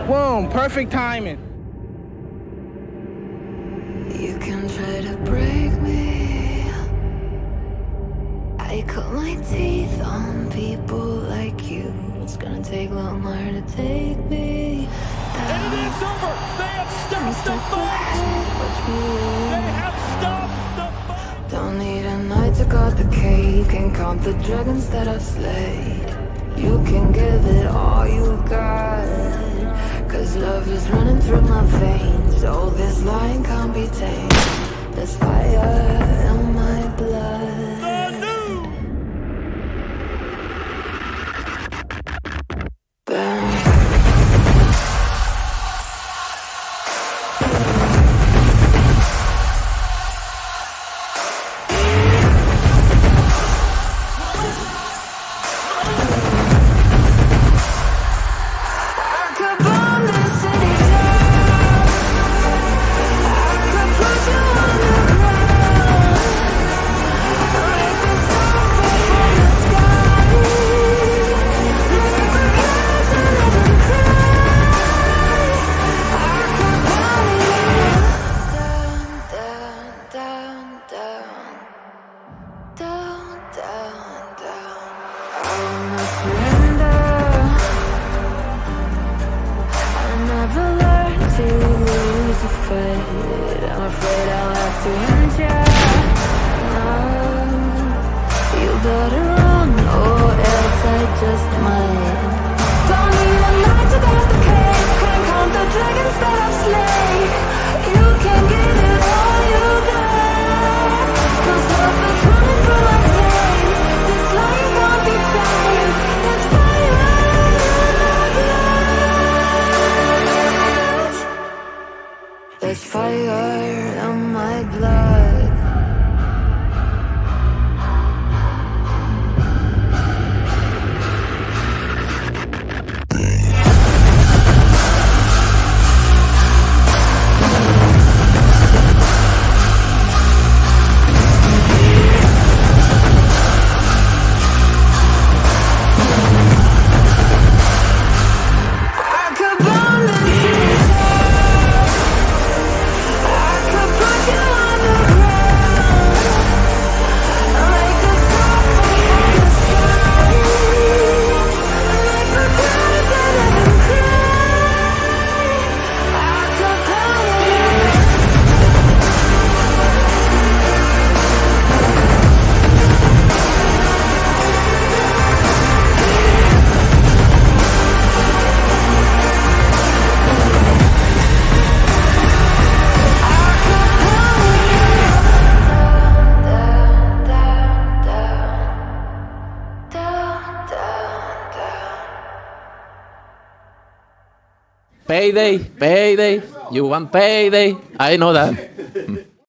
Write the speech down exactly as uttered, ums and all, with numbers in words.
Boom, perfect timing. You can try to break me. I cut my teeth on people like you. It's gonna take longer to take me down. And it is over. They have stopped the fight. They have stopped the fight. Don't need a night to cut the cake and count the dragons that I've slayed. You can give it all you got, cause love is running through my veins. Oh, this line can't be tamed. There's fire in my blood. I'm afraid I'll have to end ya. No, you better run or else I just might. Don't need a night to cut the cake, can't count the dragons that I've slayed. You can give it all you got, cause love is running through my veins. This life can't be tamed. There's fire in my blood. There's fire in my blood. Payday, payday, you want payday? I know that.